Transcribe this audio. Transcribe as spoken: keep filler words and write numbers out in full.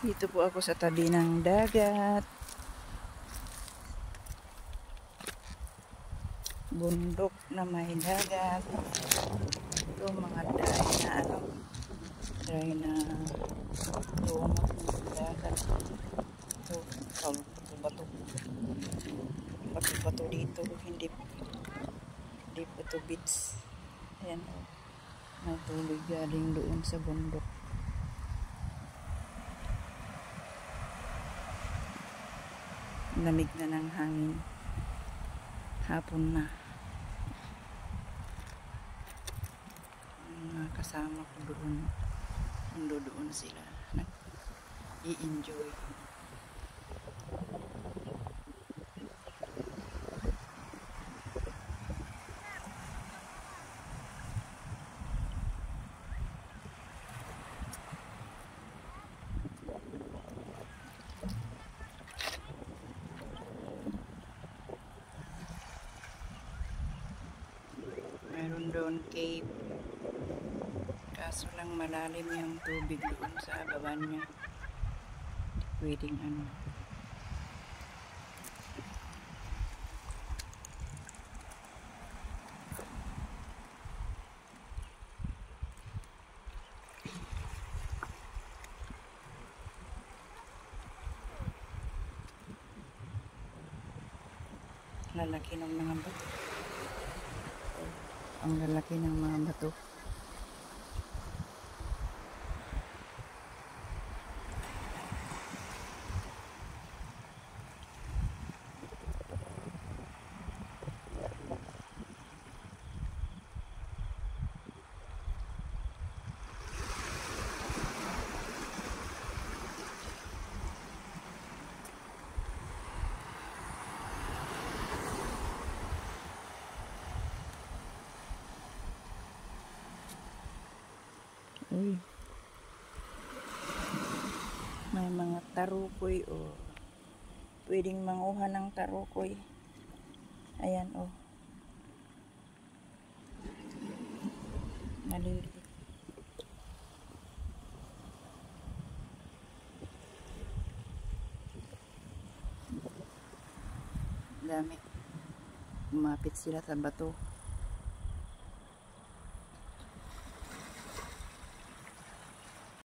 Dito po ako sa tabi ng dagat. Bundok na may dagat. Ito mga dry na ano, dry na lumot ng dagat. Ito, bato-bato. Bato-bato dito, hindi hindi po ito beach. Ayan o, may tubig galing doon sa bundok. Lamig na ng hangin. Hapon na. Mga kasama ko doon. Mundo doon sila. Nag-i-enjoy. Meron doon cave. Kaso lang malalim yung tubig doon sa baba niya. Pwedeng ano. Lalaki ng mga bato. Ang lalaki ng mga bato. Uy. May mga tarukoy o oh. Pwedeng manguha ng tarukoy. Ayan o. Oh. Maliliit. Dami. Umapit sila sa bato.